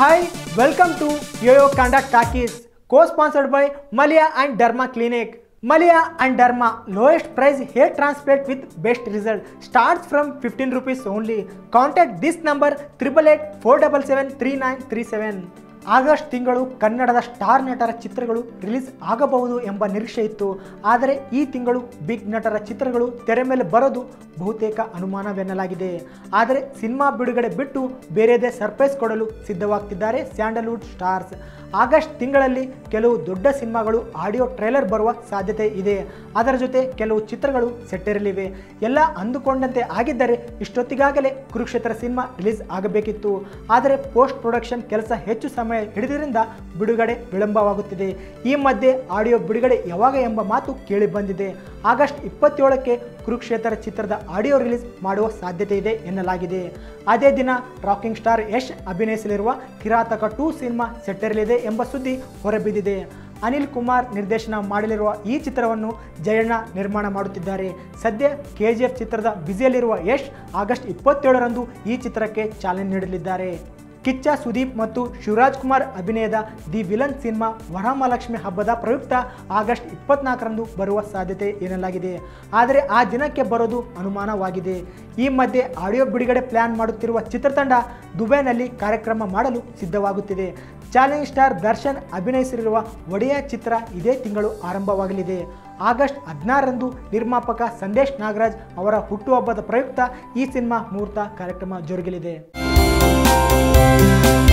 Hi, welcome to Yo-Yo Conduct Talkies, co-sponsored by Malia and Derma Clinic. Malia and Derma, lowest price hair transplant with best result, starts from 15 rupees only. Contact this number 888 477 3937. August ತಿಂಗಳು ಕನ್ನಡದ star ನಟರ ಚಿತ್ರಗಳು release ಆಗಬಹುದು ಎಂಬ ನಿರೀಕ್ಷೆ ಇತ್ತು. ಆದರೆ ಈ ತಿಂಗಳು ಬಿಗ್ ನಟರ ಚಿತ್ರಗಳು ತೆರೆ ಮೇಲೆ ಬರೋದು ಬಹುತೇಕ ಅನುಮಾನವೆನ್ನಲಾಗಿದೆ. ಆದರೆ ಸಿನಿಮಾ ಬಿಡುಗಡೆ ಬಿಟ್ಟು ಬೇರೆದೇ ಸರ್ಪ್ರೈಸ್ ಕೊಡಲು ಸಿದ್ಧವಾಗ್ತಿದ್ದಾರೆ ಸ್ಯಾಂಡಲ್ವುಡ್ ಸ್ಟಾರ್ಸ್. ಆಗಸ್ಟ್ ತಿಂಗಳಲ್ಲಿ ಕೆಲವು ದೊಡ್ಡ ಸಿನಿಮಾಗಳು ಆಡಿಯೋ ಟ್ರೈಲರ್ ಬರುವ ಸಾಧ್ಯತೆ ಇದೆ. ಅದರ ಜೊತೆ ಕೆಲವು ಚಿತ್ರಗಳು ಸೆಟ್ಟೇರಲಿವೆ. ಎಲ್ಲ ಅಂದುಕೊಂಡಂತೆ ಆಗಿದ್ದರೆ ಇಷ್ಟೊತ್ತಿಗಾಗಲೇ ಕುರುಕ್ಷೇತ್ರ ಸಿನಿಮಾ ರಿಲೀಸ್ ಆಗಬೇಕಿತ್ತು. ಆದರೆ ಪೋಸ್ಟ್ ಪ್ರೊಡಕ್ಷನ್ ಕೆಲಸ ಹೆಚ್ಚು ಸಮಯ ಹಿಡಿದ್ರಿಂದ ಬಿಡುಗಡೆ ವಿಳಂಬವಾಗುತ್ತಿದೆ. ಈ ಮಧ್ಯೆ ಆಡಿಯೋ ಬಿಡುಗಡೆ ಯಾವಾಗ ಎಂಬ ಮಾತು ಕೇಳಿ ಬಂದಿದೆ. ಆಗಸ್ಟ್ 27ಕ್ಕೆ ಕುರುಕ್ಷೇತ್ರ ಚಿತ್ರದ ಆಡಿಯೋ ರಿಲೀಸ್ ಮಾಡುವ ಸಾಧ್ಯತೆ ಇದೆ ಎನ್ನಲಾಗಿದೆ. ಅದೇ ದಿನ ರಾಕಿಂಗ್ ಸ್ಟಾರ್ ಯಶ್ ಅಭಿನಯಿಸಲಿರುವ ಕಿರಾತಕ 2 ಸಿನಿಮಾ ಸೆಟ್ಟೇರಲಿದೆ ಎಂಬ ಸುದ್ದಿ ಹೊರಬಿದ್ದಿದೆ. ಅನಿಲ್ ಕುಮಾರ್ ನಿರ್ದೇಶನ ಮಾಡಲಿರುವ ಈ ಚಿತ್ರವನ್ನು ಜಯಣ್ಣ ನಿರ್ಮಾಣ ಮಾಡುತ್ತಿದ್ದಾರೆ. ಸದ್ಯ KGF ಚಿತ್ರದ ಬ್ಯುಸಿಯಲ್ಲಿರುವ ಯಶ್ ಆಗಸ್ಟ್ 27ರಂದು ಈ ಚಿತ್ರಕ್ಕೆ ಚಾಲನೆ ನೀಡಲಿದ್ದಾರೆ. ಕಿಚ್ಚ ಸುದೀಪ್ ಮತ್ತು ಶಿವರಾಜ್ ಕುಮಾರ್ ಅಭಿನಯದ ದಿ ವಿಲನ್ ಸಿನಿಮಾ ವರಮಹಾಲಕ್ಷ್ಮಿ ಹಬ್ಬದ ಪ್ರಯುಕ್ತ ಆಗಸ್ಟ್ 24ರಂದು ಬರುವ ಸಾಧ್ಯತೆ ಎನ್ನಲಾಗಿದೆ. ಆದರೆ ಆ ದಿನಕ್ಕೆ ಬರೋದು ಅನುಮಾನವಾಗಿದೆ. ಈ ಮಧ್ಯೆ ಆಡಿಯೋ ಬಿಡುಗಡೆ ಪ್ಲಾನ್ ಮಾಡುತ್ತಿರುವ ಚಿತ್ರತಂಡ ದುಬೈನಲ್ಲಿ ಕಾರ್ಯಕ್ರಮ ಮಾಡಲು ಸಿದ್ಧವಾಗುತ್ತಿದೆ. ಚಾಲೆಂಜ್ ಸ್ಟಾರ್ ದರ್ಶನ್ ಅಭಿನಯಿಸಿರುವ ಒಡೆಯ ಚಿತ್ರ ಇದೇ ತಿಂಗಳು ಆರಂಭವಾಗಲಿದೆ. ಆಗಸ್ಟ್ 16ರಂದು ನಿರ್ಮಾಪಕ ಸಂದೇಶ್ ನಾಗರಾಜ್ ಅವರ ಹುಟ್ಟುಹಬ್ಬದ ಪ್ರಯುಕ್ತ ಈ ಸಿನಿಮಾ ಮುಹೂರ್ತ ಕಾರ್ಯಕ್ರಮ ಜರುಗಲಿದೆ.